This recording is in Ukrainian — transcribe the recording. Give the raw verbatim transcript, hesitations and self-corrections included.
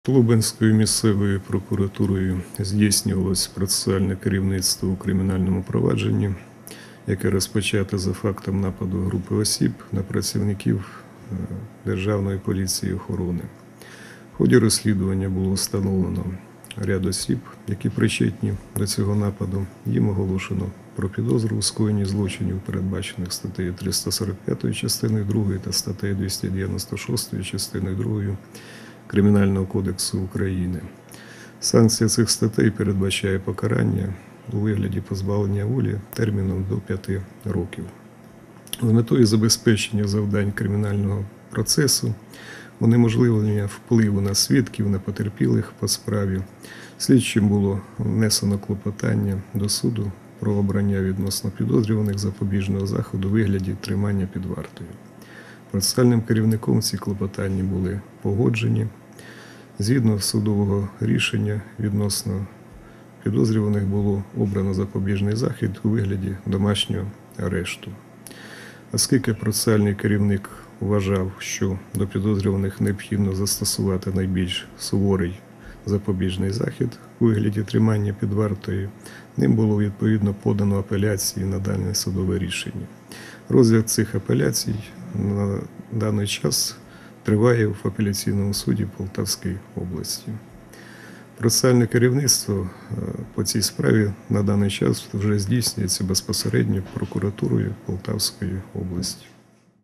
Лубенською місцевою прокуратурою здійснювалось процесуальне керівництво у кримінальному провадженні, яке розпочато за фактом нападу групи осіб на працівників Державної поліції охорони. В ході розслідування було встановлено ряд осіб, які причетні до цього нападу. Їм оголошено про підозру у скоєнні злочинів, передбачених статтею триста сорок п'ять частиною другою та статтею двісті дев'яносто шість частиною другою Кримінального кодексу України. Санкція цих статей передбачає покарання у вигляді позбавлення волі терміном до п'яти років. З метою забезпечення завдань кримінального процесу, унеможливлення впливу на свідків, на потерпілих по справі, слідчим було внесено клопотання до суду про обрання відносно підозрюваних запобіжного заходу у вигляді тримання під вартою. Процесуальним керівником ці клопотання були погоджені. Згідно судового рішення відносно підозрюваних було обрано запобіжний захід у вигляді домашнього арешту. Оскільки процесуальний керівник вважав, що до підозрюваних необхідно застосувати найбільш суворий запобіжний захід у вигляді тримання під вартою, ним було відповідно подано апеляції на дане судове рішення. Розгляд цих апеляцій на даний час триває в апеляційному суді Полтавської області. Процесуальне керівництво по цій справі на даний час вже здійснюється безпосередньо прокуратурою Полтавської області.